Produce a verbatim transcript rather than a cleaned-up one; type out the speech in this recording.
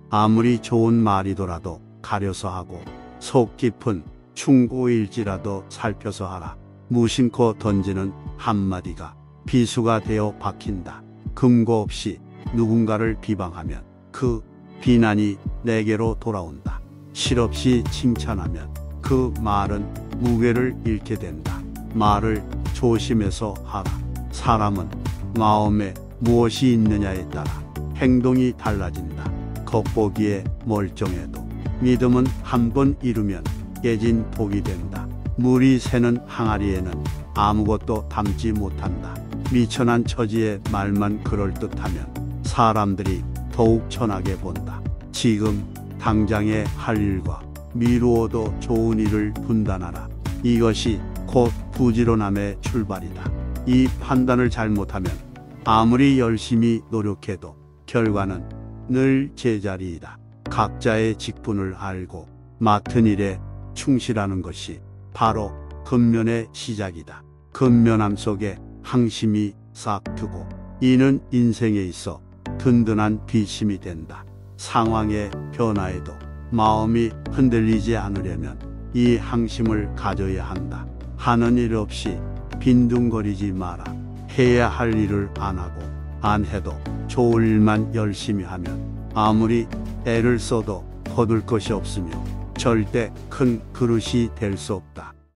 아무리 좋은 말이더라도 가려서 하고 속 깊은 충고일지라도 살펴서 하라. 무심코 던지는 한마디가 비수가 되어 박힌다. 근거 없이 누군가를 비방하면 그 비난이 내게로 돌아온다. 실없이 칭찬하면 그 말은 무게를 잃게 된다. 말을 조심해서 하라. 사람은 마음에 무엇이 있느냐에 따라 행동이 달라진다. 겉보기에 멀쩡해도 믿음은 한 번 잃으면 깨진 독이 된다. 물이 새는 항아리에는 아무것도 담지 못한다. 미천한 처지의 말만 그럴듯하면 사람들이 더욱 천하게 본다. 지금 당장에 할 일과 미루어도 좋은 일을 분단하라. 이것이 곧 부지런함의 출발이다. 이 판단을 잘못하면 아무리 열심히 노력해도 결과는 늘 제자리이다. 각자의 직분을 알고 맡은 일에 충실하는 것이 바로 근면의 시작이다. 근면함 속에 항심이 싹 트고 이는 인생에 있어 든든한 비심이 된다. 상황의 변화에도 마음이 흔들리지 않으려면 이 항심을 가져야 한다. 하는 일 없이 빈둥거리지 마라. 해야 할 일을 안 하고 안 해도 좋을 일만 열심히 하면 아무리 애를 써도 거둘 것이 없으며 절대 큰 그릇이 될 수 없다.